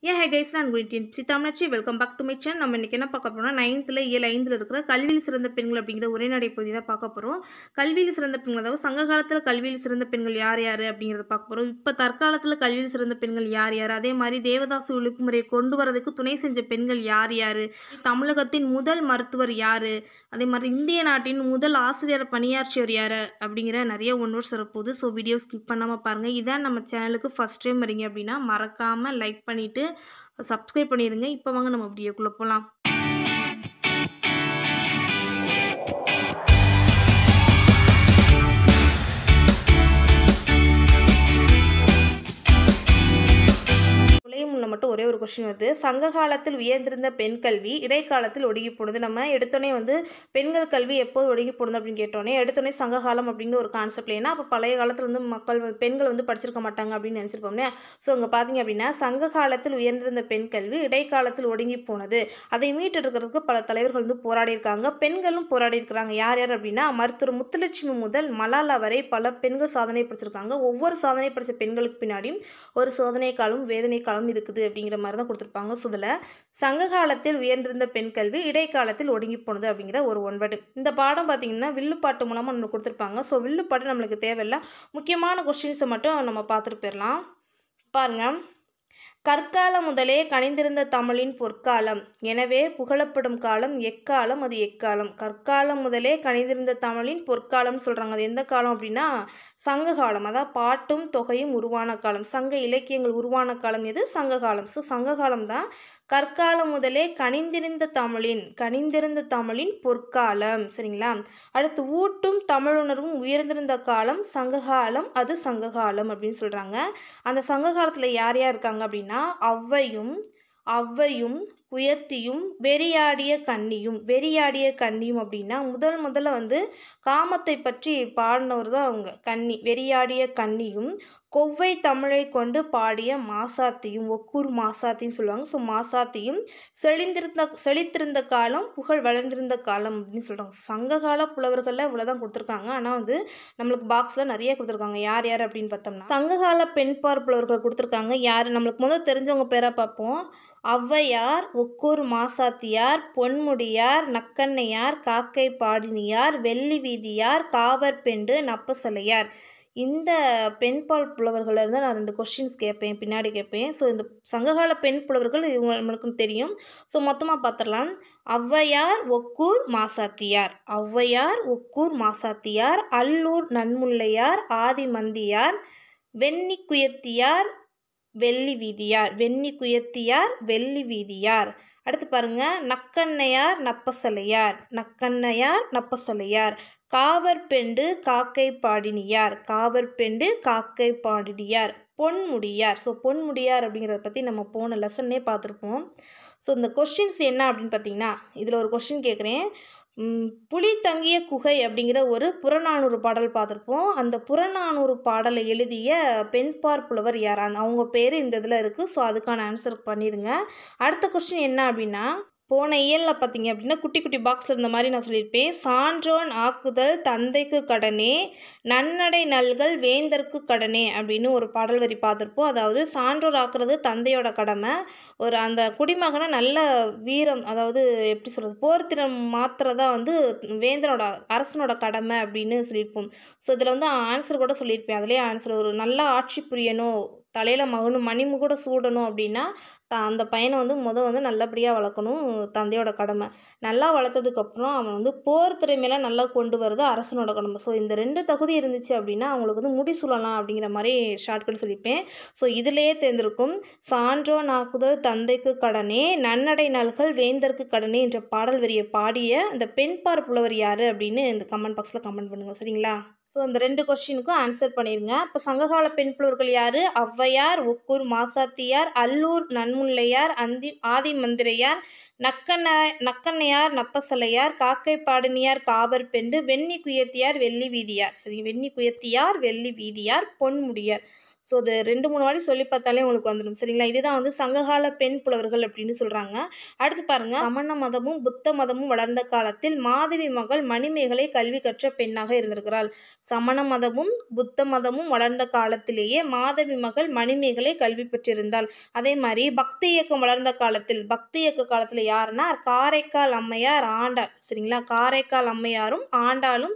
Hey guys, நான் Std Tamil welcome back to my channel. நம்ம இன்னைக்கு என்ன பார்க்க போறோம்னா 9thல Eyal-5ல இருக்கிற கல்வியில் சிறந்த பெண்கள் அப்படிங்கிற உரைநடை பகுதி தான் பார்க்க போறோம். கல்வியில் சிறந்த பெண்கள் அதாவது சங்க காலத்துல கல்வியில் சிறந்த பெண்கள் யார் யார் அப்படிங்கறத பார்க்க போறோம். இப்ப தற்காலத்துல கல்வியில் சிறந்த பெண்கள் யார் யார், அதே மாதிரி தேவதாசி ஒழிப்பு முறையை கொண்டு வரதுக்கு துணை செஞ்ச பெண்கள் யார் யார், தமிழகத்தின் முதல் மருத்துவர் யாரு, அதே மாதிரி இந்திய நாட்டின் முதல் ஆசிரியர் பணியாற்றியவர் யாரு அப்படிங்கிற நிறைய ஒன்னோட்ஸ் வரப்போகுது. ஸோ வீடியோ ஸ்கிப் பண்ணாமல் பாருங்கள். இதான் நம்ம சேனலுக்கு ஃபஸ்ட் டைம் வரீங்க அப்படின்னா மறக்காமல் லைக் பண்ணிவிட்டு சப்ஸ்கிரைப் பண்ணிடுங்க. இப்போ வாங்க நம்ம வீடியோக்குள்ளே போகலாம். மட்டும் ஒரே ஒரு கொஸ்டின் வருது. சங்க காலத்தில் உயர்ந்திருந்த பெண் கல்வி இடைக்காலத்தில் ஒடுங்கி போனது. நம்ம எடுத்தோடனே பெண்கள் கல்வி எப்போது ஒடுங்கி போனது அப்படின்னு கேட்டோன்னே எடுத்தோடனே சங்க காலம் அப்படிங்கிற ஒரு கான்செப்ட். ஏன்னா அப்போ பழைய காலத்தில் பெண்கள் படிச்சிருக்க மாட்டாங்க அப்படின்னு நினச்சிருப்போம்னே. ஸோ அங்கே பார்த்தீங்க அப்படின்னா சங்க காலத்தில் உயர்ந்திருந்த பெண் கல்வி இடைக்காலத்தில் ஒடுங்கி போனது. அதை மீட்டெடுக்கிறதுக்கு பல தலைவர்கள் போராடி இருக்காங்க, பெண்களும் போராடி இருக்கிறாங்க. யார் யார் அப்படின்னா மருத்துவர் முத்துலட்சுமி முதல் மலாலா வரை பல பெண்கள் சாதனை படிச்சிருக்காங்க. ஒவ்வொரு சாதனை படித்த பெண்களுக்கு பின்னாடியும் ஒரு சோதனை காலம் வேதனை காலம் இருக்குது அப்படிங்கிற மாதிரி தான் கொடுத்துருப்பாங்க. ஸோ இதில் சங்க காலத்தில் உயர்ந்திருந்த பெண் கல்வி இடைக்காலத்தில் ஒடுங்கி போனது அப்படிங்கிற ஒரு ஒன்பது. இந்த பாடம் பார்த்தீங்கன்னா வில்லுப்பாட்டு மூலமாக நம்ம கொடுத்துருப்பாங்க. ஸோ வில்லுப்பாட்டு நம்மளுக்கு தேவையில்லை, முக்கியமான கொஸ்டின்ஸை மட்டும் நம்ம பார்த்துட்டு போயிடலாம். பாருங்கள். கற்காலம் முதலே கனிந்திருந்த தமிழின் பொற்காலம், எனவே புகழப்படும் காலம் எக்காலம், அது எக்காலம். கற்காலம் முதலே கனிந்திருந்த தமிழின் பொற்காலம் சொல்கிறாங்க. அது எந்த காலம் அப்படின்னா சங்க காலம். அதாவது பாட்டும் தொகையும் உருவான காலம், சங்க இலக்கியங்கள் உருவான காலம் எது? சங்க காலம். ஸோ சங்க காலம் தான் கற்காலம் முதலே கனிந்திருந்த தமிழின் பொற்காலம். சரிங்களா? அடுத்து ஊட்டும் தமிழுணர்வும் உயர்ந்திருந்த காலம் சங்ககாலம், அது சங்ககாலம் அப்படின்னு சொல்கிறாங்க. அந்த சங்க காலத்தில் யார் யார் இருக்காங்க அப்படின்னா அவ்வையும் குயத்தியும் வெறியாடிய கன்னியும் அப்படின்னா முதல்ல காமத்தை பற்றி பாடினவர் தான் அவங்க கன்னி. வெறியாடிய கன்னியும் கொவ்வை தமிழை கொண்டு பாடிய மாசாத்தியும், ஒக்கூர் மாசாத்தின்னு சொல்லுவாங்க. ஸோ மாசாத்தியும் செழித்திருந்த காலம் புகழ் வளர்ந்திருந்த காலம் அப்படின்னு சொல்கிறாங்க. சங்ககால புலவர்களில் இவ்வளோதான் கொடுத்துருக்காங்க. ஆனால் நம்மளுக்கு பாக்ஸில் நிறைய கொடுத்துருக்காங்க. யார் யார் அப்படின்னு பார்த்தோம்னா சங்ககால பெண்பார் புலவர்கள் கொடுத்துருக்காங்க. யார் நம்மளுக்கு முதல் தெரிஞ்சவங்க பேரை பார்ப்போம். ஔவையார், ஒக்கூர் மாசாத்தியார், பொன்முடியார், நக்கண்ணையார், காக்கை பாடினியார், வெள்ளி வீதியார், காவற்பெண்டு, நப்பசலையார். இந்த பெண்பால் புலவர்கள் இருந்தால் நான் 2 கொஸ்டின்ஸ் பின்னாடி கேட்பேன். ஸோ இந்த சங்ககால பெண் புலவர்கள் இவங்க நம்மளுக்கும் தெரியும். ஸோ மொத்தமாக பார்த்துடலாம். ஔவையார், ஒக்கூர் மாசாத்தியார், அல்லூர் நன்முல்லையார், ஆதிமந்தியார், வெண்ணிக்குயத்தியார், வெள்ளி வீதியார். அடுத்து பாருங்க. நக்கண்ணையார், நப்பசலையார், காவற்பெண்டு, காக்கை பாடினியார், பொன்முடியார். ஸோ பொன்முடியார் அப்படிங்கிறத பற்றி நம்ம போன லெசன்னே பார்த்துருப்போம். ஸோ இந்த கொஸ்டின்ஸ் என்ன அப்படின்னு பார்த்தீங்கன்னா இதில் ஒரு கொஸ்டின் கேட்குறேன். புலி தங்கிய குகை அப்படிங்கிற ஒரு புறநானூறு பாடல் பார்த்துருப்போம். அந்த புறநானூறு பாடலை எழுதிய பெண்பார் புலவர் யார்? அவங்க பேர் இந்த இதில் இருக்குது. ஸோ அதுக்கான ஆன்சர் பண்ணிடுங்க. அடுத்த கொஸ்டின் என்ன அப்படின்னா போன இயலில் பார்த்தீங்க அப்படின்னா குட்டி குட்டி பாக்ஸில் இருந்த மாதிரி நான் சொல்லியிருப்பேன். சான்றோன் ஆக்குதல் தந்தைக்கு கடனே, நன்னடை நல்கள் வேந்தற்கு கடனே அப்படின்னு ஒரு பாடல் வரி பார்த்துருப்போம். அதாவது சான்றோர் ஆக்குறது தந்தையோட கடமை, அந்த குடிமகனை நல்ல வீரம், அதாவது எப்படி சொல்கிறது, போர்த்திறம் மாத்திரதான் வேந்தனோட அரசனோட கடமை அப்படின்னு சொல்லியிருப்போம். ஸோ இதில் ஆன்சர் கூட சொல்லியிருப்பேன். அதுலேயே ஆன்சர் ஒரு நல்ல ஆட்சி புரியணும், தலையில் மணிமுகூட சூடணும் அப்படின்னா அந்த பையனை நல்லபடியாக வளர்க்கணும், தந்தையோட கடமை. நல்லா வளர்த்ததுக்கப்புறம் அவன் போர் திறமையில நல்லா கொண்டு வரது அரசனோட கடமை. ஸோ இந்த 2 தகுதி இருந்துச்சு அப்படின்னா அவங்களுக்கு முடிசூழலாம் அப்படிங்கிற மாதிரி ஷார்ட்கட் சொல்லியிருப்பேன். ஸோ இதிலேயே தேர்ந்திருக்கும் சான்றோன் ஆக்குதல் தந்தைக்கு கடனே, நன்னடை நல்கள் வேந்தற்கு கடனே என்ற பாடல் வரியை பாடிய அந்த பெண்பார் புலவர் யார் அப்படின்னு இந்த கமெண்ட் பாக்ஸில் கமெண்ட் பண்ணுங்கள். சரிங்களா? ஸோ இந்த 2 கொஸ்டினுக்கும் ஆன்சர் பண்ணிடுங்க. இப்போ சங்ககால பெண் புலவர்கள் யார்? ஔவையார், ஒக்கூர் மாசாத்தியார், அல்லூர் நன்முல்லையார், ஆதிமந்திரையார், நக்கண்ணையார், நப்பசலையார், காக்கை பாடினியார், காவற்பெண்டு, வெண்ணி குயத்தியார், வெள்ளி வீதியார். சரி, வெண்ணி குயத்தியார், வெள்ளி வீதியார், பொன்முடியார். ஸோ அது 2-3 வாட்டி சொல்லி பார்த்தாலே உங்களுக்கு வந்துடும். சரிங்களா? இதுதான் வந்து சங்ககால பெண் புலவர்கள் அப்படின்னு சொல்றாங்க. அடுத்து பாருங்க, சமண மதமும் புத்த மதமும் வளர்ந்த காலத்தில் மாதவி மகள் மணிமேகலை கல்வி கற்ற பெண்ணாக இருந்திருக்கிறாள். சமண மதமும் புத்த மதமும் வளர்ந்த காலத்திலேயே மாதவி மகள் மணிமேகலை கல்வி பெற்றிருந்தாள். அதே மாதிரி பக்தி இயக்கம் வளர்ந்த காலத்தில், பக்தி இயக்க காலத்தில் யாருன்னா காரைக்கால் அம்மையார், ஆண்டாள். சரிங்களா? காரைக்கால் அம்மையாரும் ஆண்டாளும்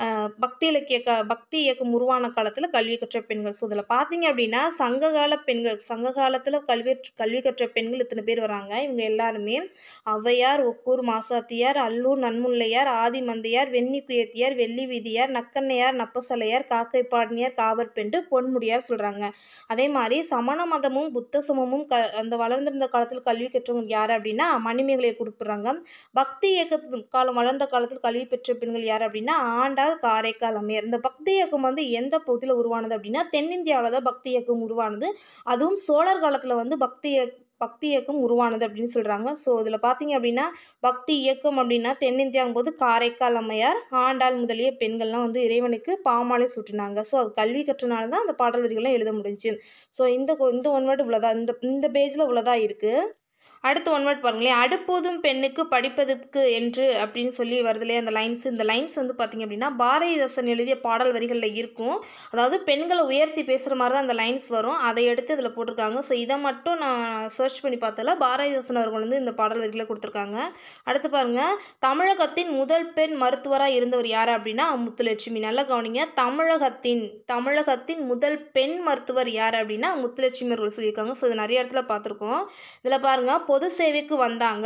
பக்தி இயக்கம் உருவான காலத்தில் கல்வி கற்ற பெண்கள். ஸோ இதில் பார்த்தீங்க அப்படின்னா சங்ககால பெண்கள், சங்க காலத்தில் கல்வி கற்ற பெண்கள் இத்தனை பேர் வராங்க. இவங்க எல்லாருமே ஔவையார், ஒக்கூர் மாசாத்தியார், அல்லூர் நன்முல்லையார், ஆதிமந்தையார், வெண்ணி குயத்தியார், வெள்ளி வீதியார், நக்கண்ணையார், நப்பசலையார், காக்கை பாடனியார், காவற்பெண்டு, பொன்முடியார் சொல்கிறாங்க. அதே மாதிரி சமண மதமும் புத்த சமமும் அந்த வளர்ந்திருந்த காலத்தில் கல்வி கற்றவங்க யார் அப்படின்னா மணிமேகலையை கொடுக்குறாங்க. பக்தி இயக்கத்து காலம் வளர்ந்த காலத்தில் கல்வி பெற்ற பெண்கள் யார் அப்படின்னா ஆண்டாள், காரைக்கால் அம்மையார். இந்த பக்தி இயக்கம் வந்து எந்த பகுதியில் உருவானது அப்படின்னா தென்னிந்தியாவில் தான் பக்தி இயக்கம் உருவானது. அதுவும் சோழர் காலத்தில் வந்து பக்தி இயக்கம் உருவானது அப்படின்னு சொல்கிறாங்க. ஸோ இதில் பார்த்தீங்க அப்படின்னா பக்தி இயக்கம் அப்படின்னா தென்னிந்தியாங்கும் போது காரைக்கால் அம்மையார், ஆண்டாள் முதலிய பெண்கள்லாம் வந்து இறைவனுக்கு பாமாலை சூட்டினாங்க. ஸோ அது கல்வி கற்றனால தான் அந்த பாடல் வரிகள்லாம் எழுத முடிஞ்சு. ஸோ இந்த ஒன் வேர்டு இவ்வளோதான், இந்த பேஜில் இவ்வளோதான் இருக்குது. அடுத்து ஒன் வேர்ட் பாருங்களேன், அடுப்போதும் பெண்ணுக்கு படிப்பதற்கு என்று அப்படின்னு சொல்லி வருது இல்லையா அந்த லைன்ஸ். இந்த லைன்ஸ் வந்து பார்த்திங்க அப்படின்னா பாரதிதாசன் எழுதிய பாடல் வரிகளில் இருக்கும். அதாவது பெண்களை உயர்த்தி பேசுகிற மாதிரி தான் அந்த லைன்ஸ் வரும். அதை எடுத்து இதில் போட்டிருக்காங்க. ஸோ இதை மட்டும் நான் சர்ச் பண்ணி பார்த்ததில் பாரதிதாசன் அவர்கள் வந்து இந்த பாடல் வரிகளை கொடுத்துருக்காங்க. அடுத்து பாருங்கள், தமிழகத்தின் முதல் பெண் மருத்துவராக இருந்தவர் யார் அப்படின்னா முத்துலட்சுமி. நல்லா கவனிங்க, தமிழகத்தின் முதல் பெண் மருத்துவர் யார் அப்படின்னா முத்துலட்சுமி அவர்கள் சொல்லியிருக்காங்க. ஸோ இது நிறைய இடத்துல பார்த்துருக்கோம். இதில் பாருங்கள், பொது சேவைக்கு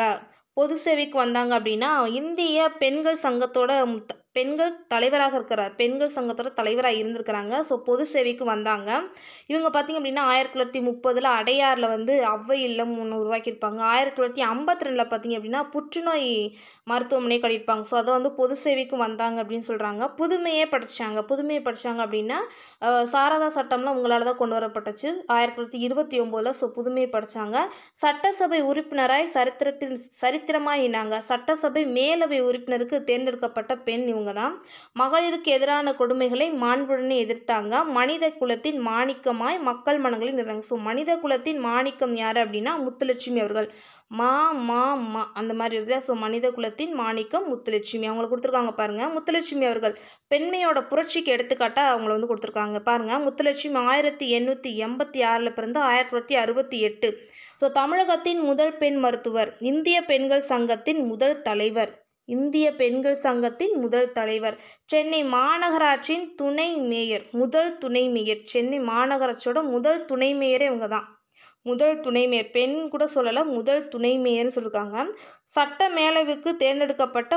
வந்தாங்க அப்படின்னா இந்திய பெண்கள் சங்கத்தோட பெண்கள் தலைவராக இருக்கிறார், பெண்கள் சங்கத்தோட தலைவராக இருந்திருக்கிறாங்க. ஸோ பொது சேவைக்கு வந்தாங்க. இவங்க பார்த்திங்க அப்படின்னா 1930 அடையாரில் வந்து அவ்வை இல்லம் ஒன்று உருவாக்கியிருப்பாங்க. 1952 பார்த்திங்க அப்படின்னா புற்றுநோய் மருத்துவமனை கட்டியிருப்பாங்க. ஸோ அதை வந்து பொது சேவைக்கு வந்தாங்க அப்படின்னு சொல்கிறாங்க. புதுமையை படித்தாங்க அப்படின்னா சாரதா சட்டம்லாம் உங்களால் தான் கொண்டு வரப்பட்டுச்சு 1929. ஸோ புதுமையை படித்தாங்க. சட்டசபை உறுப்பினராய் சரித்திரமாயினாங்க. சட்டசபை மேலவை உறுப்பினருக்கு தேர்ந்தெடுக்கப்பட்ட பெண் இவங்க தான். மகளிருக்கு எதிரான கொடுமைகளை மாண்புடனே எதிர்த்தாங்க. மனித குலத்தின் மாணிக்கமாய் மக்கள் மனங்களில் இருந்தாங்க. ஸோ மனித குலத்தின் மாணிக்கம் யார் அப்படின்னா முத்துலட்சுமி அவர்கள். மா அந்த மாதிரி இருக்குல்ல. ஸோ மனித குலத்தின் மாணிக்கம் முத்துலட்சுமி அவங்களை கொடுத்துருக்காங்க பாருங்கள். முத்துலட்சுமி அவர்கள் பெண்மையோட புரட்சிக்கு எடுத்துக்காட்டாக அவங்கள வந்து கொடுத்துருக்காங்க பாருங்கள். முத்துலட்சுமி 1886 பிறந்து 1968. ஸோ தமிழகத்தின் முதல் பெண் மருத்துவர், இந்திய பெண்கள் சங்கத்தின் முதல் தலைவர், சென்னை மாநகராட்சியின் துணை மேயர், சென்னை மாநகராட்சியோட முதல் துணை மேயரே இவங்க தான். முதல் துணை மேயர், பெண் கூட சொல்லலை, முதல் துணை மேயர்னு சொல்லியிருக்காங்க. சட்ட மேலவைக்கு தேர்ந்தெடுக்கப்பட்ட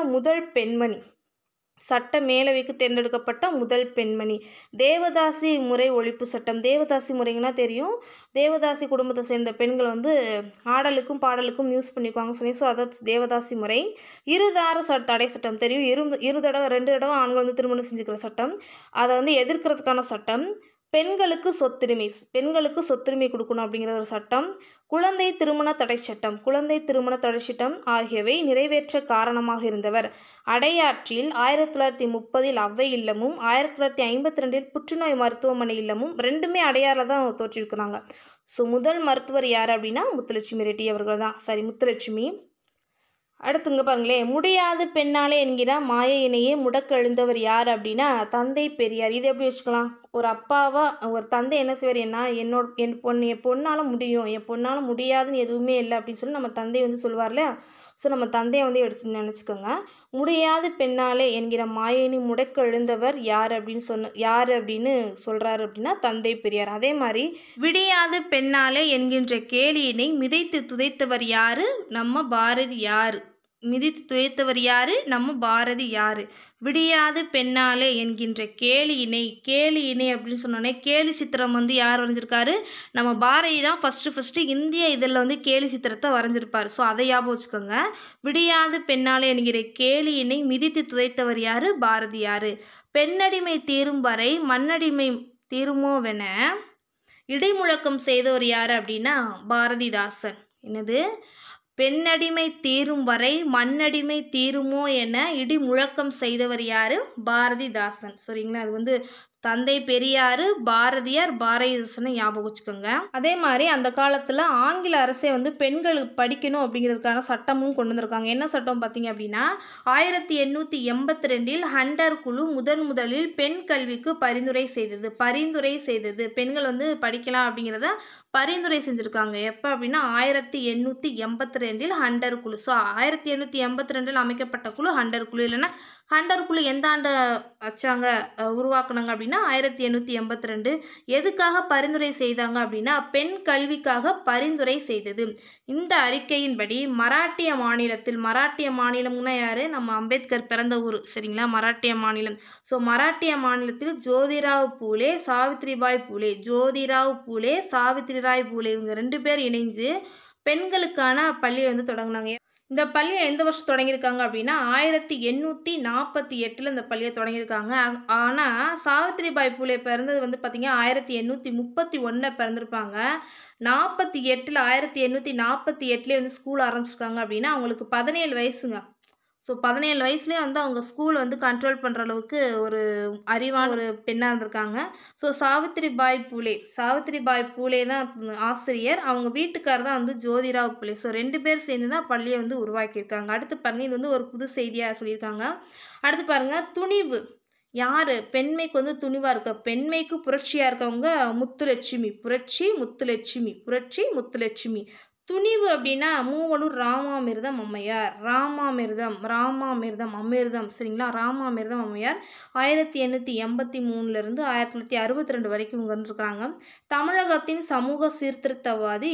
முதல் பெண்மணி. தேவதாசி முறை ஒழிப்பு சட்டம். தேவதாசி முறைங்கன்னா தெரியும், தேவதாசி குடும்பத்தை சேர்ந்த பெண்கள் வந்து ஆடலுக்கும் பாடலுக்கும் யூஸ் பண்ணிக்குவாங்க சொல்லி. ஸோ அதாவது தேவதாசி முறை. இருதார தடை சட்டம் தெரியும், ரெண்டு தடவை ஆண்கள் வந்து திருமணம் செஞ்சுக்கிற சட்டம், அதை வந்து எதிர்க்கிறதுக்கான சட்டம். பெண்களுக்கு சொத்துரிமை கொடுக்கணும் அப்படிங்கிற ஒரு சட்டம். குழந்தை திருமண தடை சட்டம் ஆகியவை நிறைவேற்ற காரணமாக இருந்தவர். அடையாற்றில் 1930 அவ்வை இல்லமும் 1952 புற்றுநோய் மருத்துவமனை இல்லமும் ரெண்டுமே அடையாறில் தான் தோற்றிருக்கிறாங்க. ஸோ முதல் மருத்துவர் யார் அப்படின்னா முத்துலட்சுமி ரெட்டி அவர்கள் தான். முத்துலட்சுமி. அடுத்துங்க பாருங்களேன், முடியாது பெண்ணாலே என்கிற மாய இணையே முடக்க எழுந்தவர் யார் அப்படின்னா தந்தை பெரியார். இது எப்படி வச்சுக்கலாம், ஒரு அப்பாவா ஒரு தந்தை என்ன செய்வார், என் பொண்ணால் முடியும், என் பொண்ணால் முடியாதுன்னு எதுவுமே இல்லை அப்படின்னு சொல்லி நம்ம தந்தை வந்து சொல்லுவார்ல. ஸோ நம்ம தந்தையை வந்து எடுத்து நினச்சிக்கோங்க. முடியாது பெண்ணாலே என்கிற மாயினி முடக்க எழுந்தவர் யார் அப்படின்னு சொல்கிறாரு அப்படின்னா தந்தை பெரியார். அதே மாதிரி விடியாது பெண்ணாலே என்கின்ற கேலியினை மிதித்து துதைத்தவர் யார், நம்ம பாரதி யார். விடியாது பெண்ணாலே என்கின்ற கேலியினை அப்படின்னு சொன்னோன்னே கேலி சித்திரம் வந்து யார் வரைஞ்சிருக்காரு, நம்ம பாரதி தான் ஃபஸ்ட்டு இந்திய இதில் வந்து கேலி சித்திரத்தை வரைஞ்சிருப்பார். ஸோ அதை ஞாபகம் வச்சுக்கோங்க. விடியாது பெண்ணாலே என்கிற கேலியினை மிதித்து துதைத்தவர் யார், பாரதி யார். பெண்ணடிமை தீரும் வரை மண்ணடிமை தீருமோவென இடைமுழக்கம் செய்தவர் யார் அப்படின்னா பாரதிதாசன். என்னது, பெண்ணடிமை தீரும் வரை மண்ணடிமை தீருமோ என இடி முழக்கம் செய்தவர் யார், பாரதிதாசன். சரிங்களா, அது வந்து தந்தை பெரியார், பாரதியார், பாரதிதாசனை ஞாபகம் வச்சுக்கோங்க. அதே மாதிரி அந்த காலத்தில் ஆங்கில அரசே வந்து பெண்களுக்கு படிக்கணும் அப்படிங்கிறதுக்கான சட்டமும் கொண்டு வந்திருக்காங்க. என்ன சட்டம் பார்த்தீங்க அப்படின்னா 1882 ஹண்டர் குழு முதலில் பெண் கல்விக்கு பரிந்துரை செய்தது. பெண்கள் வந்து படிக்கலாம் அப்படிங்கிறத பரிந்துரை செஞ்சுருக்காங்க. எப்போ அப்படின்னா 1882 ஹண்டர் குழு. ஸோ 1882 அமைக்கப்பட்ட குழு ஹண்டர் குழு. இல்லைன்னா ஹண்டர் குழு எந்த ஆண்டு வச்சாங்க உருவாக்குனாங்க அப்படின்னா 1882. எதுக்காக பரிந்துரை செய்தாங்க அப்படின்னா பெண் கல்விக்காக பரிந்துரை செய்தது. இந்த அறிக்கையின்படி மராட்டிய மாநிலம்னா யாரு? நம்ம அம்பேத்கர் பிறந்த ஊர், சரிங்களா? மராட்டிய மாநிலம். ஸோ மராட்டிய மாநிலத்தில் ஜோதிராவ் பூலே, சாவித்ரிபாய் பூலே இவங்க 2 பேர் இணைஞ்சு பெண்களுக்கான பள்ளியை வந்து தொடங்கினாங்க. இந்த பள்ளியை எந்த வருஷம் தொடங்கியிருக்காங்க அப்படின்னா 1848 இந்த பள்ளியை தொடங்கியிருக்காங்க. ஆனால் சாவித்ரிபாய் பூலே பிறந்தது வந்து பார்த்திங்கன்னா 1831 பிறந்திருப்பாங்க. 1848 வந்து ஸ்கூல் ஆரம்பிச்சிருக்காங்க அப்படின்னா அவங்களுக்கு 17 வயசுங்க. ஸோ 17 வயசுலேயே வந்து அவங்க ஸ்கூல் வந்து கண்ட்ரோல் பண்ணுற அளவுக்கு ஒரு அறிவான ஒரு பெண்ணாக இருந்திருக்காங்க. ஸோ சாவித்ரிபாய் பூலே தான் ஆசிரியர். அவங்க வீட்டுக்காரர் தான் வந்து ஜோதிராவ் பூலே. ஸோ 2 பேர் சேர்ந்து தான் பள்ளியை வந்து உருவாக்கியிருக்காங்க. அடுத்து பாருங்கள், இது வந்து ஒரு புது செய்தியாக சொல்லியிருக்காங்க. அடுத்து பாருங்கள், துணிவு. யார் பெண்மைக்கு வந்து துணிவாக இருக்க? பெண்மைக்கு புரட்சியாக இருக்கவங்க முத்துலட்சுமி. புரட்சி முத்துலட்சுமி. துணிவு அப்படின்னா மூவலூர் ராமாமிர்தம் அம்மையார். சரிங்களா? ராமாமிர்தம் அம்மையார் 1883 1962 வரைக்கும் இவங்க வந்துருக்காங்க. தமிழகத்தின் சமூக சீர்திருத்தவாதி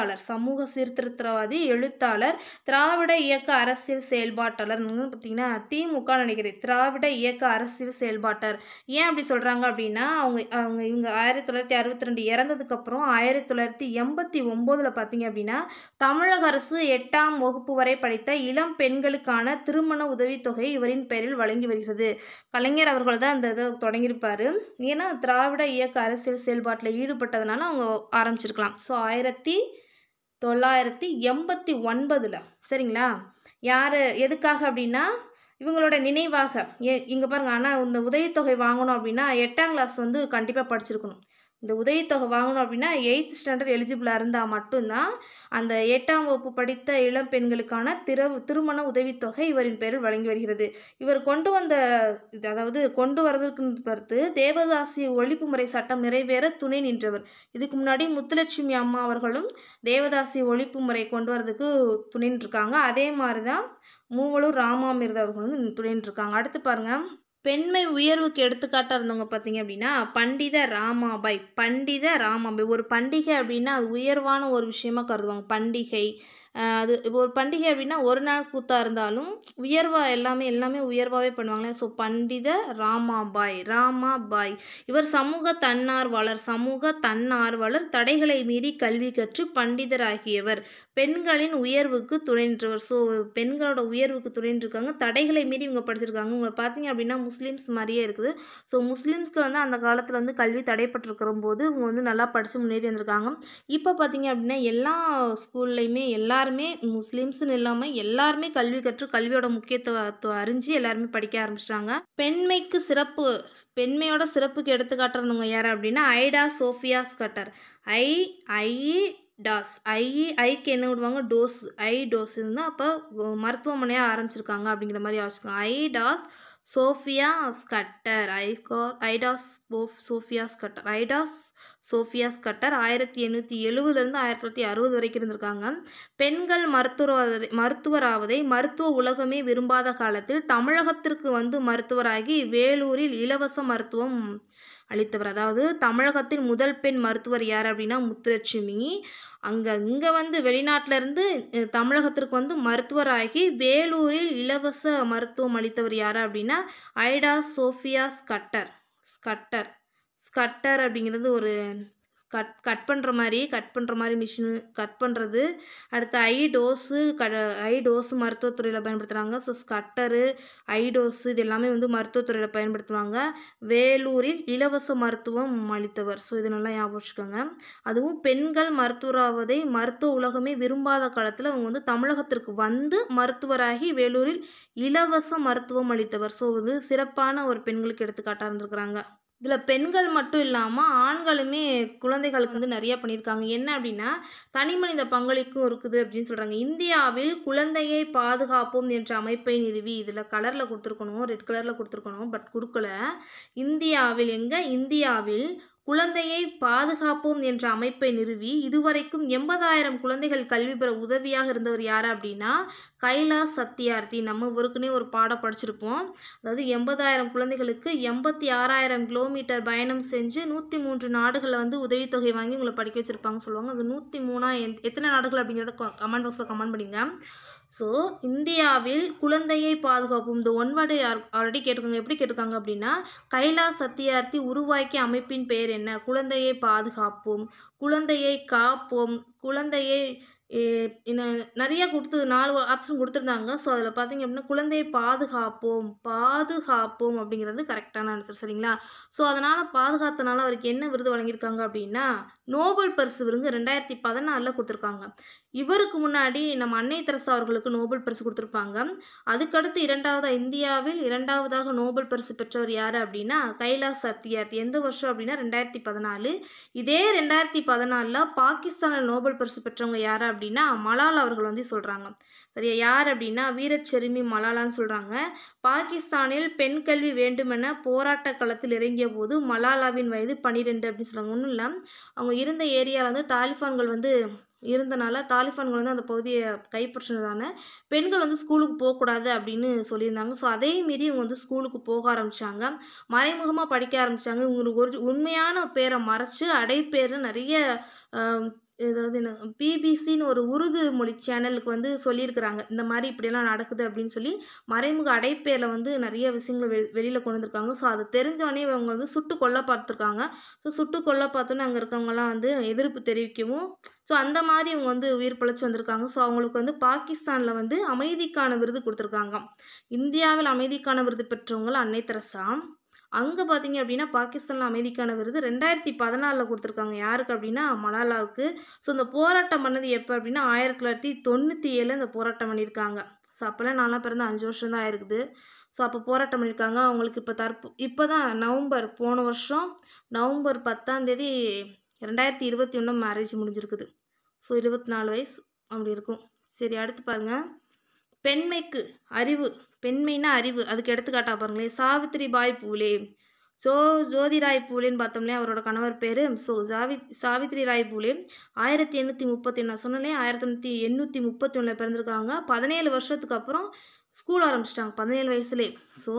எழுத்தாளர், திராவிட இயக்க அரசியல் செயல்பாட்டாளர். பார்த்தீங்கன்னா திமுக நினைக்கிறேன், திராவிட இயக்க அரசியல் செயல்பாட்டாளர். ஏன் அப்படி சொல்கிறாங்க அப்படின்னா இவங்க 1962 இறந்ததுக்கப்புறம் 1989 பார்த்தீங்க அப்படின்னா தமிழக அரசு 8ஆம் வகுப்பு வரை படித்த இளம் பெண்களுக்கான திருமண உதவித்தொகை இவரின் பெயரில் வழங்கி வருகிறது. கலைஞர் அவர்கள் தான் இந்த இதை தொடங்கியிருப்பார். ஏன்னா திராவிட இயக்க அரசியல் செயல்பாட்டில் ஈடுபட்டதுனால அவங்க ஆரம்பிச்சிருக்கலாம். ஸோ 1989 சரிங்களா? யார் எதுக்காக அப்படின்னா இவங்களோட நினைவாக. இங்கே பாருங்கள், ஆனால் இந்த உதவித்தொகை வாங்கணும் அப்படின்னா 8ஆம் கிளாஸ் வந்து கண்டிப்பாக படிச்சிருக்கணும். இந்த உதவித்தொகை வாங்கணும் அப்படின்னா 8th ஸ்டாண்டர்ட் எலிஜிபிளாக இருந்தால் மட்டும்தான் அந்த 8ஆம் வகுப்பு படித்த இளம் பெண்களுக்கான திருமண உதவித்தொகை இவரின் பேரில் வழங்கி வருகிறது. இவர் கொண்டு வரதுக்கு பொறுத்து தேவதாசி ஒழிப்பு முறை சட்டம் நிறைவேற துணை நின்றவர். இதுக்கு முன்னாடி முத்துலட்சுமி அம்மா அவர்களும் தேவதாசி ஒழிப்பு முறை கொண்டு வரதுக்கு துணை நின்றுருக்காங்க. அதே மாதிரி தான் மூவலூர் ராமாமிர்தம் அவர்களும் துணை நின்றுருக்காங்க. அடுத்து பாருங்கள், பெண்மை உயர்வுக்கு எடுத்துக்காட்டாக இருந்தவங்க பார்த்தீங்க அப்படின்னா பண்டித ராமாபாய். ஒரு பண்டிகை அப்படின்னா அது உயர்வான ஒரு விஷயமா கருதுவாங்க. பண்டிகை அது ஒரு பண்டிகை அப்படின்னா ஒரு நாள் கூத்தாக இருந்தாலும் உயர்வாக எல்லாமே உயர்வாகவே பண்ணுவாங்களே. ஸோ பண்டித ராமாபாய் இவர் சமூக தன்னார்வலர், தடைகளை மீறி கல்வி கற்று பண்டிதராகியவர், பெண்களின் உயர்வுக்கு துணை நின்றவர். ஸோ பெண்களோட உயர்வுக்கு துணை நின்றுருக்காங்க, தடைகளை மீறி இவங்க படிச்சிருக்காங்க. உங்களை பார்த்தீங்க அப்படின்னா முஸ்லீம்ஸ் மாதிரியே இருக்குது. ஸோ முஸ்லீம்ஸ்க்கு வந்து அந்த காலத்தில் வந்து கல்வி தடைப்பட்டிருக்கிற போது இவங்க வந்து நல்லா படித்து முன்னேறி வந்திருக்காங்க. இப்போ பார்த்தீங்க அப்படின்னா எல்லா ஸ்கூல்லையுமே எல்லாருமே முஸ்லீம்ஸ்னு இல்லாமல் எல்லாருமே கல்வி கற்று கல்வியோட முக்கியத்துவத்தை அறிஞ்சு எல்லாருமே படிக்க ஆரம்பிச்சிட்டாங்க. பெண்மையோட சிறப்புக்கு எடுத்துக்காட்டுறவங்க யார் அப்படின்னா ஐடா சோஃபியா ஸ்கட்டர். ஐக்கு என்ன விடுவாங்க? டோஸ் இருந்தால் அப்போ மருத்துவமனையாக ஆரம்பிச்சிருக்காங்க அப்படிங்கிற மாதிரி யோசிச்சுக்கோங்க. ஐடாஸ் சோஃபியா ஸ்கட்டர் 1870 1960 வரைக்கும் இருந்திருக்காங்க. பெண்கள் மருத்துவராவதை மருத்துவ உலகமே விரும்பாத காலத்தில் தமிழகத்திற்கு வந்து மருத்துவராகி வேலூரில் இலவச மருத்துவம் அளித்தவர். அதாவது தமிழகத்தின் முதல் பெண் மருத்துவர் யார் அப்படின்னா முத்துலட்சுமி. இங்கே வந்து வெளிநாட்டிலேருந்து தமிழகத்திற்கு வந்து மருத்துவராகி வேலூரில் இலவச மருத்துவம் அளித்தவர் யார் அப்படின்னா ஐடா சோஃபியா ஸ்கட்டர் அப்படிங்கிறது ஒரு கட் பண்ணுற மாதிரி மிஷின் கட் பண்ணுறது. அடுத்து ஐடோஸு மருத்துவத்துறையில் பயன்படுத்துகிறாங்க. ஸோ ஸ்கட்டரு ஐடோஸு இது எல்லாமே வந்து மருத்துவத்துறையில் பயன்படுத்துவாங்க. வேலூரில் இலவச மருத்துவம் அளித்தவர். ஸோ இது நல்லா ஞாபகம் வச்சுக்கோங்க. அதுவும் பெண்கள் மருத்துவராவதை மருத்துவ உலகமே விரும்பாத காலத்தில் அவங்க வந்து தமிழகத்திற்கு வந்து மருத்துவராகி வேலூரில் இலவச மருத்துவம் அளித்தவர். ஸோ இது சிறப்பான ஒரு பெண்களுக்கு எடுத்துக்காட்டாக இருந்திருக்கிறாங்க. இதில் பெண்கள் மட்டும் இல்லாமல் ஆண்களுமே குழந்தைகளுக்கு வந்து நிறைய பண்ணியிருக்காங்க. என்ன அப்படின்னா தனிமனித பங்களிப்பும் இருக்குது அப்படின்னு சொல்கிறாங்க. இந்தியாவில் குழந்தையை பாதுகாப்போம் என்ற அமைப்பை நிறுவி, இதில் கலரில் கொடுத்துருக்கணும், ரெட் கலரில் கொடுத்துருக்கணும், பட் கொடுக்கல. இந்தியாவில் இந்தியாவில் குழந்தையை பாதுகாப்போம் என்ற அமைப்பை நிறுவி இதுவரைக்கும் 80,000 குழந்தைகள் கல்வி பெற உதவியாக இருந்தவர் யார் அப்படின்னா கைலாஷ் சத்தியார்த்தி. நம்ம ஊருக்குன்னே ஒரு பாடம் படிச்சிருப்போம். அதாவது 80,000 குழந்தைகளுக்கு 86,000 கிலோமீட்டர் பயணம் செஞ்சு 103 நாடுகளில் வந்து உதவித்தொகை வாங்கி உங்களை படிக்க வச்சுருப்பாங்க சொல்லுவாங்க. அது 103 எத்தனை நாடுகள் அப்படிங்கிறத கமெண்ட் பாக்ஸில் கமெண்ட் பண்ணிங்க. ஸோ இந்தியாவில் குழந்தையை பாதுகாப்போம், இந்த ஒன் வேர்டு ஆல்ரெடி கேட்டிருக்காங்க. எப்படி கேட்டிருக்காங்க அப்படின்னா கைலாஷ் சத்தியார்த்தி உருவாக்கிய அமைப்பின் பெயர் என்ன? குழந்தையை பாதுகாப்போம், குழந்தையை காப்போம், குழந்தையை நிறைய 4 ஆப்ஷன் கொடுத்துருந்தாங்க. ஸோ அதில் பார்த்தீங்க அப்படின்னா குழந்தையை பாதுகாப்போம் அப்படிங்கிறது கரெக்டான ஆன்சர். சரிங்களா? ஸோ அதனால் பாதுகாத்தனால அவருக்கு என்ன விருது வழங்கியிருக்காங்க அப்படின்னா நோபல் பரிசு விருது 2014 கொடுத்துருக்காங்க. இவருக்கு முன்னாடி நம்ம அன்னை தெரசா அவர்களுக்கு நோபல் பரிசு கொடுத்துருப்பாங்க. அதுக்கடுத்து இந்தியாவில் இரண்டாவதாக நோபல் பரிசு பெற்றவர் யார் அப்படின்னா கைலாஷ் சத்தியார்த்தி. எந்த வருஷம் அப்படின்னா 2014. இதே 2014 பாகிஸ்தானில் நோபல் பரிசு பெற்றவங்க யார் அப்படின்னா மலாலா அவர்கள் வந்து சொல்கிறாங்க. சரியா? யார் அப்படின்னா வீரச்செருமி மலாலான்னு சொல்கிறாங்க. பாகிஸ்தானில் பெண் கல்வி வேண்டுமென போராட்ட களத்தில் இறங்கிய போது மலாலாவின் வயது 12 அப்படின்னு சொல்கிறாங்க. ஒன்றும் இல்லை, அவங்க இருந்த ஏரியாவில் வந்து தாலிபான்கள் வந்து இருந்தனால தாலிபான்கள் வந்து அந்த பகுதியை கைப்பற்றினதான பெண்கள் வந்து ஸ்கூலுக்கு போகக்கூடாது அப்படின்னு சொல்லியிருந்தாங்க. ஸோ அதே மீறி இவங்க வந்து ஸ்கூலுக்கு போக ஆரம்பித்தாங்க, மறைமுகமாக படிக்க ஆரம்பித்தாங்க. இவங்களுக்கு ஒரு உண்மையான பேரை மறைச்சு அடைப்பேரில் நிறைய ஏதாவது என்ன பிபிசின்னு ஒரு உருது மொழி சேனலுக்கு வந்து சொல்லியிருக்கிறாங்க. இந்த மாதிரி இப்படியெல்லாம் நடக்குது அப்படின்னு சொல்லி மறைமுக அடைப்பேரில் வந்து நிறைய விஷயங்கள் வெளியில் கொண்டு வந்திருக்காங்க. ஸோ அதை தெரிஞ்சவொடனே இவங்க வந்து சுட்டு கொல்ல பார்த்துருக்காங்க. ஸோ சுட்டு கொல்ல பார்த்தோன்னே அங்கே இருக்கவங்கலாம் வந்து எதிர்ப்பு தெரிவிக்கவும் ஸோ அந்த மாதிரி இவங்க வந்து உயிர் பிழைச்சி வந்திருக்காங்க. ஸோ அவங்களுக்கு வந்து பாகிஸ்தானில் வந்து அமைதிக்கான விருது கொடுத்துருக்காங்க. இந்தியாவில் அமைதிக்கான விருது பெற்றவங்க அன்னை தெரசா. அங்கே பார்த்தீங்க அப்படின்னா பாகிஸ்தானில் அமைதிக்கான விருது 2014 கொடுத்துருக்காங்க. யாருக்கு அப்படின்னா மலாலாவுக்கு. ஸோ இந்த போராட்டம் பண்ணது எப்போ அப்படின்னா 1997 இந்த போராட்டம் பண்ணியிருக்காங்க. ஸோ அப்போல்லாம் நான்லாம் பிறந்த 5 வருஷம் தான் ஆயிருக்குது. ஸோ அப்போ போராட்டம் பண்ணியிருக்காங்க. அவங்களுக்கு இப்போ தான் போன வருஷம் நவம்பர் 10ஆம் தேதி 2021 மேரேஜ் முடிஞ்சிருக்குது. ஸோ 24 வயசு அப்படி இருக்கும். சரி, அடுத்து பாருங்கள். பெண்மைக்கு அறிவு, பெண்மைனா அறிவு, அதுக்கு எடுத்துக்காட்டா பாருங்களேன். சாவித்ரிபாய் பூலே. ஸோ ஜோதிராய் பூலேன்னு பார்த்தோம்லே அவரோட கணவர் பேர். ஸோ சாவித்ரி ராய் பூலே 1831 நான் சொன்னேன் 1831 பிறந்திருக்காங்க. 17 வருஷத்துக்கு அப்புறம் ஸ்கூல் ஆரம்பிச்சிட்டாங்க 17 வயசுலேயே. ஸோ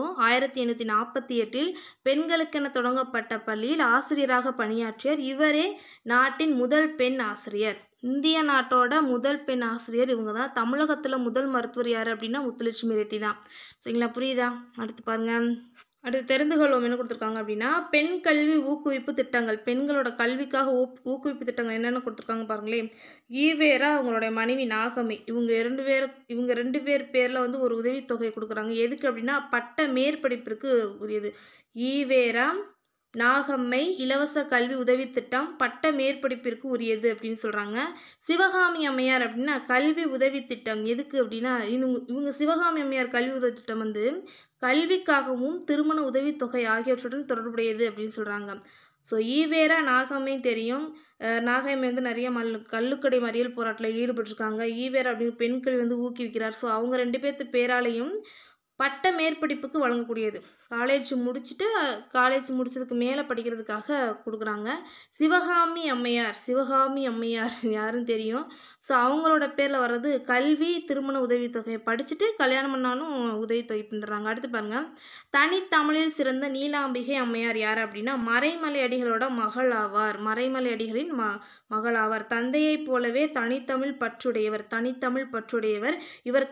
1848 பெண்களுக்கென தொடங்கப்பட்ட பள்ளியில் ஆசிரியராக பணியாற்றியர். இவரே நாட்டின் முதல் பெண் ஆசிரியர். இந்திய நாட்டோட முதல் பெண் ஆசிரியர் இவங்க தான். தமிழகத்தில் முதல் மருத்துவர் யார் அப்படின்னா முத்துலட்சுமி ரெட்டி தான். சரிங்களா? புரியுதா? அடுத்து பாருங்கள். அடுத்து தெரிந்து கொள்வோம் என்ன கொடுத்துருக்காங்க அப்படின்னா பெண் கல்வி ஊக்குவிப்பு திட்டங்கள், பெண்களோட கல்விக்காக ஊக்குவிப்பு திட்டங்கள் என்னென்ன கொடுத்துருக்காங்க பாருங்களேன். ஈவேரா அவங்களுடைய மனைவி நாகம்மை, இவங்க ரெண்டு பேர் பேரில் வந்து ஒரு உதவித்தொகை கொடுக்குறாங்க. எதுக்கு அப்படின்னா பட்ட மேற்படிப்பிற்கு உரியது. ஈவேரா நாகம்மை இலவச கல்வி உதவி திட்டம் பட்ட மேற்படிப்பிற்கு உரியது அப்படின்னு சொல்கிறாங்க. சிவகாமி அம்மையார் அப்படின்னா கல்வி உதவி திட்டம் எதுக்கு அப்படின்னா இவங்க சிவகாமி அம்மையார் கல்வி உதவி திட்டம் வந்து கல்விக்காகவும் திருமண உதவித்தொகை ஆகியவற்றுடன் தொடர்புடையது அப்படின்னு சொல்கிறாங்க. ஸோ ஈவேரா நாகம்மை தெரியும். நாகம்மை வந்து நிறைய கள்ளுக்கடை மறியல் போராட்டத்தில் ஈடுபட்டிருக்காங்க. ஈவேரா அப்படின்னு பெண்கள் வந்து ஊக்குவிக்கிறார். ஸோ அவங்க 2 பேர்த்து பேராலையும் பட்ட மேற்படிப்புக்கு வழங்கக்கூடியது. காலேஜ் முடிச்சதுக்கு மேலே படிக்கிறதுக்காக கொடுக்குறாங்க. சிவகாமி அம்மையார் யாருன்னு தெரியும். ஸோ அவங்களோட பேரில் வர்றது கல்வி திருமண உதவித்தொகை, படிச்சுட்டு கல்யாணம் பண்ணாலும் உதவித்தொகை தந்துடுறாங்க. அடுத்து பாருங்கள். தனித்தமிழில் சிறந்த நீலாம்பிகை அம்மையார் யார் அப்படின்னா மறைமலை அடிகளோட மகள் ஆவார். மறைமலை அடிகளின் மகள் ஆவார். தந்தையைப் போலவே தனித்தமிழ் பற்றுடையவர். இவர்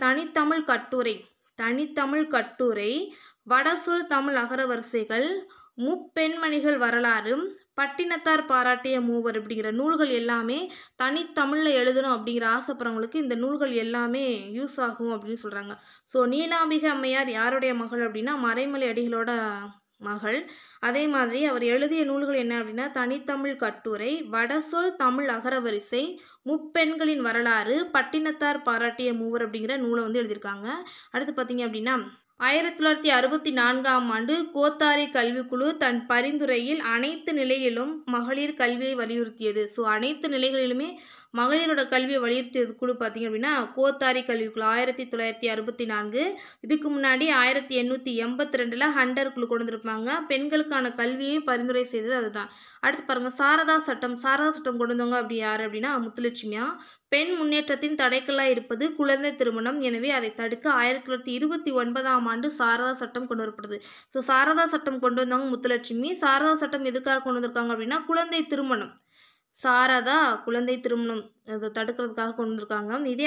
தனித்தமிழ் கட்டுரை, வடசொல் தமிழ் அகரவரிசைகள், முப்பெண்மணிகள் வரலாறு, பட்டினத்தார் பாராட்டிய மூவர் இப்படிங்கிற நூல்கள் எல்லாமே தனித்தமிழில் எழுதணும் அப்படிங்கிற ஆசைப்படுறவங்களுக்கு இந்த நூல்கள் எல்லாமே யூஸ் ஆகும் அப்படின்னு சொல்கிறாங்க. ஸோ நீலாம்பிகை அம்மையார் யாருடைய மகள் அப்படின்னா மறைமலை அடிகளோட மகள். அதே மாதிரி அவர் எழுதிய நூல்கள் என்ன அப்படின்னா தனித்தமிழ் கட்டுரை, வடசொல் தமிழ் அகரவரிசை, முப்பெண்களின் வரலாறு, பட்டினத்தார் பாராட்டிய மூவர் அப்படிங்கிற நூலை வந்து எழுதியிருக்காங்க. அடுத்து பார்த்தீங்க அப்படின்னா 1964ஆம் ஆண்டு கோத்தாரி கல்விக்குழு தன் பரிந்துரையில் அனைத்து நிலையிலும் மகளிர் கல்வியை வலியுறுத்தியது. ஸோ அனைத்து நிலைகளிலுமே மகளிரோட கல்வியை வலியுறுத்தியது குழு பார்த்தீங்க அப்படின்னா கோத்தாரி கல்விக்குழு 1964. இதுக்கு முன்னாடி 1882ல் ஹண்டர் குழு கொண்டு வந்திருப்பாங்க. பெண்களுக்கான கல்வியை பரிந்துரை செய்தது அதுதான். அடுத்து பாருங்கள், சாரதா சட்டம். சாரதா சட்டம் கொண்டு வந்தவங்க அப்படி யார் அப்படின்னா முத்துலட்சுமியா. பெண் முன்னேற்றத்தின் தடைக்கல்லாக இருப்பது குழந்தை திருமணம். எனவே அதை தடுக்க 1929ஆம் ஆண்டு சாரதா சட்டம் கொண்டு வரப்படுது. ஸோ சாரதா சட்டம் கொண்டு வந்தவங்க முத்துலட்சுமி. சாரதா சட்டம் எதுக்காக கொண்டு வந்திருக்காங்க அப்படின்னா குழந்தை திருமணம். சாரதா குழந்தை திருமணம் அதை தடுக்கிறதுக்காக கொண்டு வந்திருக்காங்க. இதே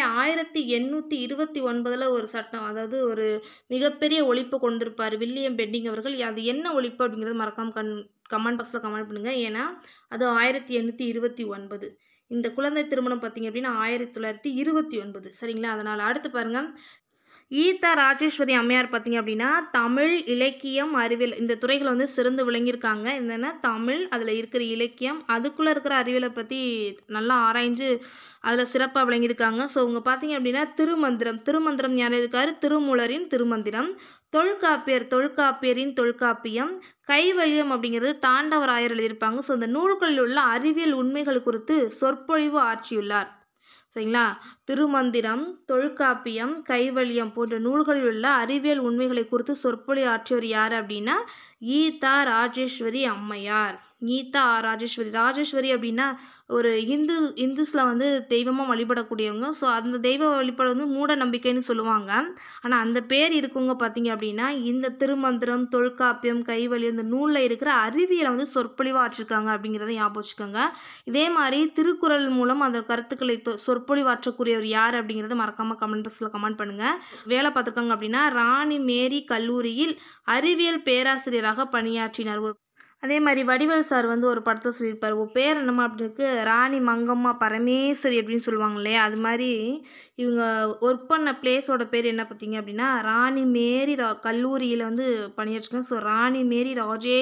1829 ஒரு சட்டம், அதாவது ஒரு மிகப்பெரிய ஒழிப்பை கொண்டு வந்திருப்பார் வில்லியம் பெண்டிங் அவர்கள். அது என்ன ஒழிப்பு அப்படிங்கிறது மறக்காம கமெண்ட் பாக்ஸில் கமெண்ட் பண்ணுங்கள். ஏன்னா அது 1829. இந்த குழந்தை திருமணம் பார்த்தீங்க அப்படின்னா 1929. சரிங்களா? அதனால் அடுத்து பாருங்கள், ஈதா ராஜேஸ்வரி அம்மையார் பார்த்தீங்க அப்படின்னா தமிழ், இலக்கியம், அறிவியல் இந்த துறைகளை வந்து சிறந்து விளங்கியிருக்காங்க. என்னென்னா தமிழ், அதில் இருக்கிற இலக்கியம், அதுக்குள்ளே இருக்கிற அறிவியலை பற்றி நல்லா ஆராய்ஞ்சு அதில் சிறப்பாக விளங்கியிருக்காங்க. ஸோ இவங்க பார்த்தீங்க அப்படின்னா திருமந்திரம் யார் இருக்கார்? திருமூலரின் திருமந்திரம். தொல்காப்பியரின் தொல்காப்பியம். கைவல்யம் அப்படிங்கிறது தாண்டவராயர் எழுதியிருப்பாங்க. ஸோ இந்த நூல்களில் உள்ள அறிவியல் உண்மைகள் குறித்து சொற்பொழிவு ஆற்றியுள்ளார். சரிங்களா? திருமந்திரம், தொல்காப்பியம், கைவல்யம் போன்ற நூல்களில் உள்ள அறிவியல் உண்மைகளை குறித்து சொற்பொழிவு ஆற்றியவர் யார் அப்படின்னா ஈதா ராஜேஸ்வரி அம்மையார். ஈதா ராஜேஸ்வரி. ராஜேஸ்வரி அப்படின்னா ஒரு இந்துஸில் வந்து தெய்வமாக வழிபடக்கூடியவங்க. ஸோ அந்த தெய்வ வழிபாடு வந்து மூட நம்பிக்கைன்னு சொல்லுவாங்க. ஆனால் அந்த பேர் இருக்கவங்க பார்த்தீங்க அப்படின்னா இந்த திருமந்திரம், தொல்காப்பியம், கைவல்யம் இந்த நூலில் இருக்கிற அறிவியலை வந்து சொற்பொழிவாக ஆற்றிருக்காங்க அப்படிங்கிறத ஞாபகம் வச்சுக்கோங்க. இதே மாதிரி திருக்குறள் மூலம் அந்த கருத்துக்களை சொற்பொழிவாற்றக்கூடியவர் யார் அப்படிங்கிறத மறக்காமல் கமெண்ட் பாக்ஸில் கமெண்ட் பண்ணுங்கள். வேலை பார்த்துருக்காங்க அப்படின்னா ராணி மேரி கல்லூரியில் அறிவியல் பேராசிரியராக பணியாற்றினார். அதே மாதிரி வடிவேல் சார் வந்து ஒரு படத்தை சொல்லியிருப்பார், ஓ பேர் என்னம்மா அப்படி இருக்கு, ராணி மங்கம்மா பரமேஸ்வரி அப்படின்னு சொல்லுவாங்க இல்லையா? அது மாதிரி இவங்க ஒர்க் பண்ண பிளேஸோட பேர் என்ன பார்த்தீங்க அப்படின்னா ராணி மேரி கல்லூரியில் வந்து பணியாற்றிருக்காங்க. ஸோ ராணி மேரி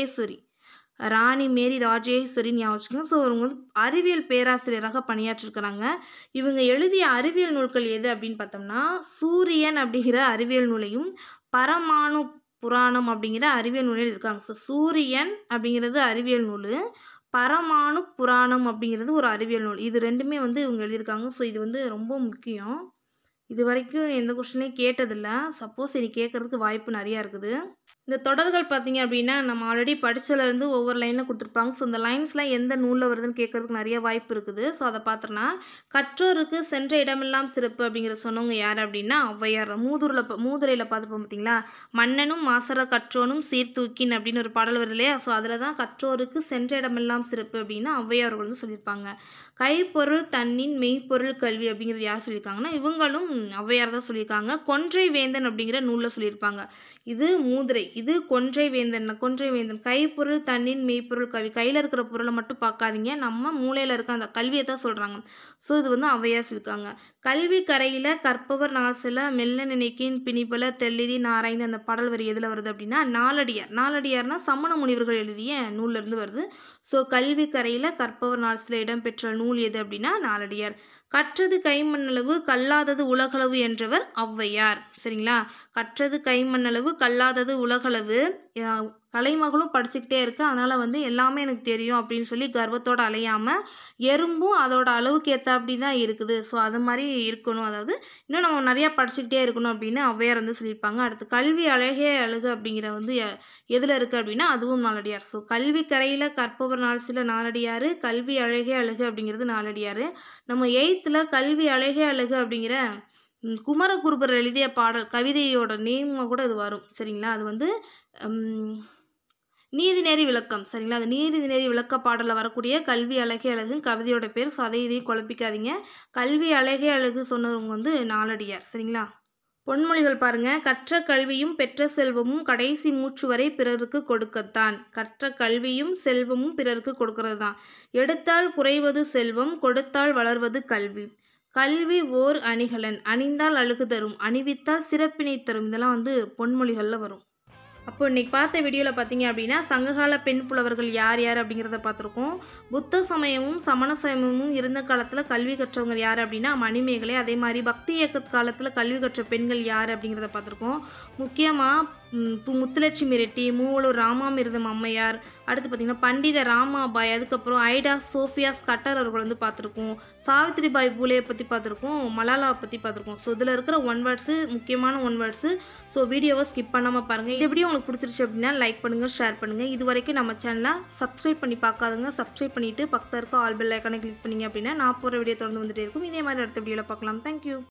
ராஜேஸ்வரின்னு ஞாபகம். ஸோ அவங்க வந்து அறிவியல் பேராசிரியராக பணியாற்றிருக்கிறாங்க. இவங்க எழுதிய அறிவியல் நூல்கள் எது அப்படின்னு பார்த்தோம்னா சூரியன் அப்படிங்கிற அறிவியல் நூலையும் பரமாணு புராணம் அப்படிங்கிற அறிவியல் நூலில் இருக்காங்க. ஸோ சூரியன் அப்படிங்கிறது அறிவியல் நூல், பரமாணு புராணம் அப்படிங்கிறது ஒரு அறிவியல் நூல். இது ரெண்டுமே வந்து இவங்க எழுதியிருக்காங்க. ஸோ இது வந்து ரொம்ப முக்கியம். இது வரைக்கும் எந்த கொஸ்டினையும் கேட்டதில்லை. சப்போஸ் இனி கேட்குறதுக்கு வாய்ப்பு நிறையா இருக்குது. இந்த தொடர்கள் பார்த்தீங்க அப்படின்னா நம்ம ஆல்ரெடி படித்ததுலேருந்து ஒவ்வொரு லைனில் கொடுத்துருப்பாங்க. ஸோ இந்த லைன்ஸ்லாம் எந்த நூலில் வருதுன்னு கேட்குறதுக்கு நிறைய வாய்ப்பு இருக்குது. ஸோ அதை பார்த்தோன்னா கற்றோருக்கு சென்ற இடமெல்லாம் சிறப்பு அப்படிங்கிற சொன்னவங்க யார் அப்படின்னா ஔவையார். மூதுரையில் பார்த்துப்போம் பார்த்தீங்களா, மன்னனும் மாசற கற்றோனும் சீர்தூக்கின் அப்படின்னு ஒரு பாடல் வருது இல்லையா? ஸோ அதில் தான் கற்றோருக்கு சென்ற இடமெல்லாம் சிறப்பு அப்படின்னு ஔவையார்கள் வந்து சொல்லியிருப்பாங்க. கைப்பொருள் தன்னின் மெய்ப்பொருள் கல்வி அப்படிங்கிறது யார் சொல்லியிருக்காங்கன்னா இவங்களும் ஔவையார் தான் சொல்லியிருக்காங்க. கொன்றை வேந்தன் அப்படிங்கிற நூலில் சொல்லியிருப்பாங்க. இது மூதுரை, இது கொன்றை வேந்தன். கைப்பொருள் தன்னின் மெய்ப்பொருள் கல்வி. கையில் இருக்கிற பொருளை மட்டும் பார்க்காதீங்க, நம்ம மூளையில் இருக்க அந்த கல்வியை தான் சொல்கிறாங்க. ஸோ இது வந்து ஔவையார் சொல்லியிருக்காங்க. கல்வி கரையில் கற்பவர் நாள் சில மெல்ல நினைக்கின் பிணிபல தெல்லிதி நாராய்ந்து அந்த பாடல் வரி எதில் வருது அப்படின்னா நாலடியார்னா சமண முனிவர்கள் எழுதிய நூல்லேருந்து வருது. ஸோ கல்வி கரையில் கற்பவர் நாள் சில இடம்பெற்ற நூல் எது அப்படின்னா நாலடியார். கற்றது கைமண்ணளவு கல்லாதது உலகளவு என்றவர் ஔவையார். சரிங்களா? கற்றது கைமண்ணளவு கல்லாதது உலகளவு. கலைமகளும் படிச்சுக்கிட்டே இருக்கு, அதனால் வந்து எல்லாமே எனக்கு தெரியும் அப்படின்னு சொல்லி கர்வத்தோடு அலையாமல் எறும்பும் அதோட அளவுக்கு ஏற்றாப்படி தான் இருக்குது. ஸோ அது மாதிரி இருக்கணும், அதாவது இன்னும் நம்ம நிறையா படிச்சுக்கிட்டே இருக்கணும் அப்படின்னு ஔவையார் வந்து சொல்லியிருப்பாங்க. அடுத்து கல்வி அழகே அழகு அப்படிங்கிற வந்து எதில் இருக்குது அப்படின்னா அதுவும் நாலடியார். ஸோ கல்வி கரையில் கற்பவர் நாள் சில நாலடியார், கல்வி அழகே அழகு அப்படிங்கிறது நாலடியார். நம்ம 8th கல்வி அழகே அழகு அப்படிங்கிற குமரகுருபர் எழுதிய பாடல் கவிதையோட நேமாக கூட இது வரும். சரிங்களா? அது வந்து நீதிநெறி விளக்கம். சரிங்களா? அது நீதிநெறி விளக்க பாடலில் வரக்கூடிய கல்வி அழகே அழகு கவிதையோட பேர். ஸோ அதை இதையும் குழப்பிக்காதீங்க. கல்வி அழகே அழகு சொன்னவங்க வந்து நாலடியார். சரிங்களா? பொன்மொழிகள் பாருங்க. கற்ற கல்வியும் பெற்ற செல்வமும் கடைசி மூச்சு வரை பிறருக்கு கொடுக்கத்தான். கற்ற கல்வியும் செல்வமும் பிறருக்கு கொடுக்கறது தான். எடுத்தால் குறைவது செல்வம், கொடுத்தால் வளர்வது கல்வி. கல்வி ஓர் அணிகலன், அணிந்தால் அழகு தரும், அணிவித்தால் சிறப்பினை தரும். இதெல்லாம் வந்து பொன்மொழிகளில் வரும். அப்போ இன்றைக்கி பார்த்த வீடியோவில் பார்த்தீங்க அப்படின்னா சங்ககால பெண் புலவர்கள் யார் யார் அப்படிங்கிறத பார்த்துருக்கோம். புத்த சமயமும் சமண சமயமும் இருந்த காலத்தில் கல்வி கற்றவங்க யார் அப்படின்னா மணிமேகலை. அதே மாதிரி பக்தி இயக்க காலத்தில் கல்வி கற்ற பெண்கள் யார் அப்படிங்கிறத பார்த்துருக்கோம். முக்கியமாக முத்துலட்சுமி ரெட்டி, மூவலூர் ராமாமிர்தம் அம்மையார், அடுத்து பார்த்திங்கன்னா பண்டித ராமாபாய், அதுக்கப்புறம் ஐடா சோஃபியா ஸ்கட்டர் அவர்கள் வந்து பார்த்துருக்கோம். சாவித்ரிபாய் பூலேயை பற்றி பார்த்துருக்கோம். மலாலாவை பற்றி பார்த்துருக்கோம். ஸோ இதில் இருக்கிற ஒன் வேர்ட்ஸு முக்கியமான ஒன் வேர்ட்ஸு. ஸோ வீடியோவை ஸ்கிப் பண்ணாமல் பாருங்கள். இது எப்படி உங்களுக்கு பிடிச்சிருச்சு அப்படின்னா லைக் பண்ணுங்கள், ஷேர் பண்ணுங்கள். இது வரைக்கும் நம்ம சேனலை சப்ஸ்கிரைப் பண்ணி பார்க்காதுங்க. சப்ஸ்கிரைப் பண்ணிவிட்டு பக்கத்தில் இருக்க ஆல் பெல் ஐக்கானை கிளிக் பண்ணிங்க அப்படின்னா நான் போகிற வீடியோ தொடர்ந்து வந்துகிட்டே இருக்கும். இதே மாதிரி அடுத்த வீடியோவில் பார்க்கலாம். தேங்க்யூ.